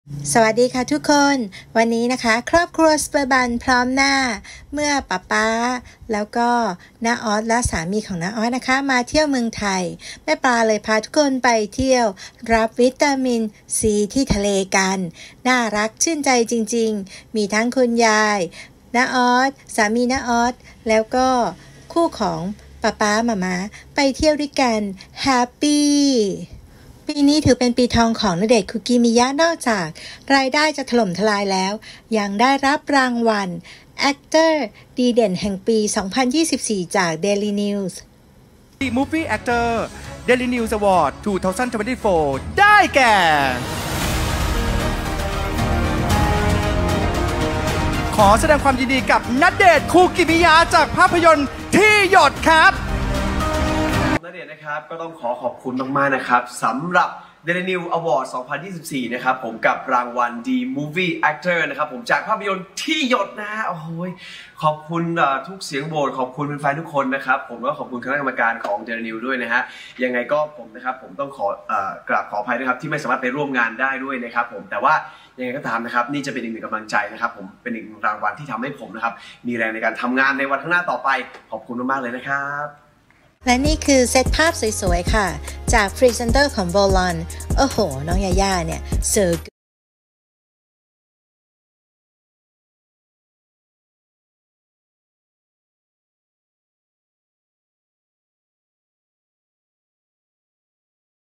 สวัสดีค่ะทุกคนวันนี้นะคะครอบครัวสเปอร์บันพร้อมหน้าเมื่อป๊าแล้วก็น้าออสและสามีของน้าออสนะคะมาเที่ยวเมืองไทยแม่ปลาเลยพาทุกคนไปเที่ยวรับวิตามินซีที่ทะเลกันน่ารักชื่นใจจริงๆมีทั้งคุณยายน้าออสสามีน้าออสแล้วก็คู่ของป๊ามาไปเที่ยวด้วยกันแฮปปี้ปีนี้ถือเป็นปีทองของณเดชน์คุกิมิยะนอกจากรายได้จะถล่มทลายแล้วยังได้รับรางวัล Actor ดีเด่นแห่งปี 2024 จาก Daily News Movie Actor Daily News Award 2024 ได้แก่ขอแสดงความยินดีกับณเดชน์คุกิมิยะจากภาพยนตร์ที่หยดครับณเดชน์นะครับก็ต้องขอบคุณมากๆนะครับสำหรับ Daily News Award 2024 นะครับผมกับรางวัล The Movie Actor นะครับผมจากภาพยนตร์ที่หยดนะโอ้โหขอบคุณทุกเสียงโหวตขอบคุณแฟนๆทุกคนนะครับผมก็ขอบคุณคณะกรรมการของ Daily News ด้วยนะฮะยังไงก็ผมนะครับผมต้องกราบขออภัยนะครับที่ไม่สามารถไปร่วมงานได้ด้วยนะครับผมแต่ว่ายังไงก็ตามนะครับนี่จะเป็นอีกหนึ่งกำลังใจนะครับผมเป็นอีกรางวัลที่ทำให้ผมนะครับมีแรงในการทำงานในวันข้างหน้าต่อไปขอบคุณมากๆเลยนะครับและนี่คือเซตภาพสวยๆค่ะจากพรีเซนเตอร์ของโบลอนโอ้โหน้องยาย่าเนี่ย so